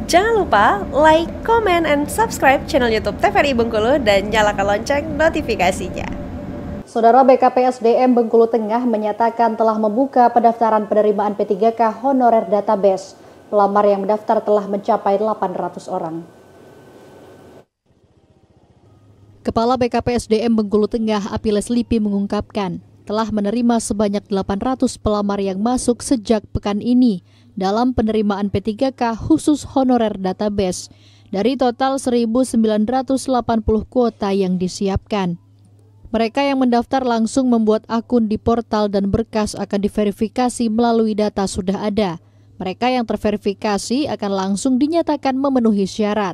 Jangan lupa like, comment, and subscribe channel YouTube TVRI Bengkulu dan nyalakan lonceng notifikasinya. Saudara BKPSDM Bengkulu Tengah menyatakan telah membuka pendaftaran penerimaan P3K honorer database. Pelamar yang mendaftar telah mencapai 800 orang. Kepala BKPSDM Bengkulu Tengah Apiles Lipi mengungkapkan telah menerima sebanyak 800 pelamar yang masuk sejak pekan ini dalam penerimaan P3K khusus honorer database dari total 1.980 kuota yang disiapkan. Mereka yang mendaftar langsung membuat akun di portal dan berkas akan diverifikasi melalui data sudah ada. Mereka yang terverifikasi akan langsung dinyatakan memenuhi syarat.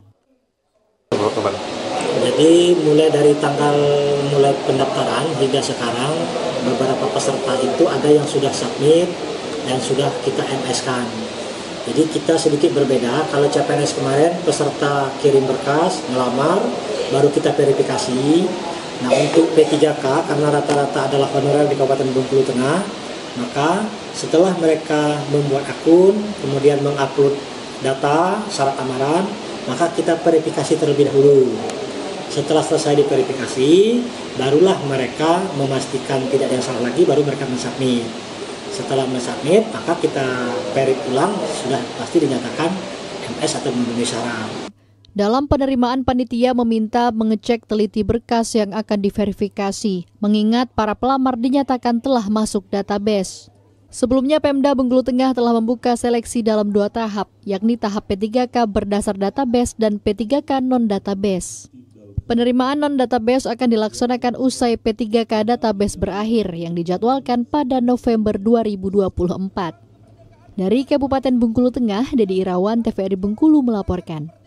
Jadi mulai dari mulai pendaftaran hingga sekarang beberapa peserta itu ada yang sudah submit dan sudah kita MS-kan. Jadi kita sedikit berbeda, kalau CPNS kemarin peserta kirim berkas, ngelamar, baru kita verifikasi. Nah untuk P3K karena rata-rata adalah honorer di Kabupaten Bengkulu Tengah, maka setelah mereka membuat akun, kemudian mengupload data, syarat amaran, maka kita verifikasi terlebih dahulu. Setelah selesai diverifikasi, barulah mereka memastikan tidak ada yang salah lagi, baru mereka mensubmit. Setelah mensubmit, maka kita verif ulang, sudah pasti dinyatakan MS atau memenuhi syarat. Dalam penerimaan, panitia meminta mengecek teliti berkas yang akan diverifikasi, mengingat para pelamar dinyatakan telah masuk database. Sebelumnya Pemda Bengkulu Tengah telah membuka seleksi dalam 2 tahap, yakni tahap P3K berdasar database dan P3K non-database. Penerimaan non-database akan dilaksanakan usai P3K database berakhir yang dijadwalkan pada November 2024. Dari Kabupaten Bengkulu Tengah, Dedi Irawan, TVRI Bengkulu melaporkan.